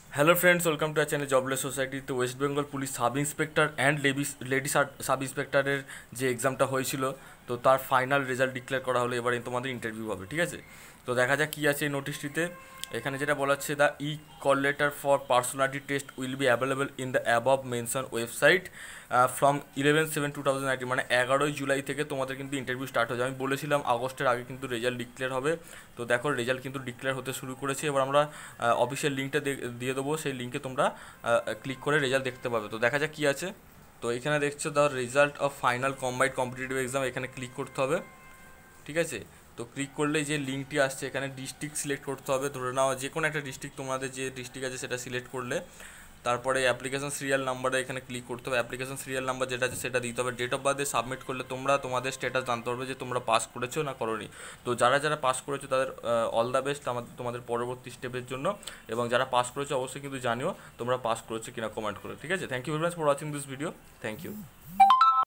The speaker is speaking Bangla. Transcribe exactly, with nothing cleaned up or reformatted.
Hello friends, welcome to our channel jobless society. তো West Bengal police sub inspector and lady lady sub ইন্সপেক্টরের যে এক্সামটা হয়েছিল, তো তার ফাইনাল রেজাল্ট ডিক্লেয়ার করা হলো। এবারে তোমাদের ইন্টারভিউ হবে, ঠিক আছে? তো দেখা যাক কী আছে এই নোটিশটিতে। এখানে যেটা বলা হচ্ছে, the E call letter for personality test will be available in the above mention website from eleven seven two thousand nineteen, মানে এগারোই জুলাই থেকে তোমাদের কিন্তু ইন্টারভিউ স্টার্ট হয়ে যাবে। আমি বলেছিলাম আগস্টের আগে কিন্তু রেজাল্ট ডিক্লেয়ার হবে। তো দেখো, রেজাল্ট কিন্তু ডিক্লেয়ার হতে শুরু করেছে। এবার আমরা অফিসিয়াল লিঙ্কটা দিয়ে দেবো, সেই লিঙ্কে তোমরা ক্লিক করে রেজাল্ট দেখতে পাবে। তো দেখা যাক কী আছে। তো এখানে দেখছো the result of final combined competitive exam, এখানে ক্লিক করতে হবে, ঠিক আছে? তো ক্লিক করলে যে লিঙ্কটি আসছে, এখানে ডিস্ট্রিক্ট সিলেক্ট করতে হবে। ধরে নাও যে কোনো একটা ডিস্ট্রিক্ট, তোমাদের যে ডিস্ট্রিক্ট আছে সেটা সিলেক্ট করলে তারপরে অ্যাপ্লিকেশন সিরিয়াল নাম্বারে এখানে ক্লিক করতে হবে। অ্যাপ্লিকেশন সিরিয়াল নাম্বার যেটা আছে সেটা দিতে হবে। ডেট অফ বার্থে সাবমিট করলে তোমরা তোমাদের স্ট্যাটাস জানতে পারবে যে তোমরা পাস করেছো না করোনি। তো যারা যারা পাস করেছো তাদের অল দ্য বেস্ট আমাদের তোমাদের পরবর্তী স্টেপের জন্য। এবং যারা পাস করেছো অবশ্যই কিন্তু জানিও তোমরা পাস করেছো কিনা কমেন্ট করে, ঠিক আছে? Thank you very much for watching this video. Thank you.